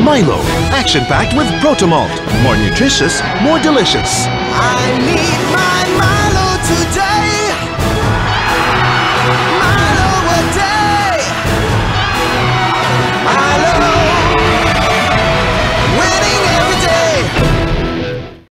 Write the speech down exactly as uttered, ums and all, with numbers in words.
Milo, action-packed with Protomalt. More nutritious, more delicious. I need my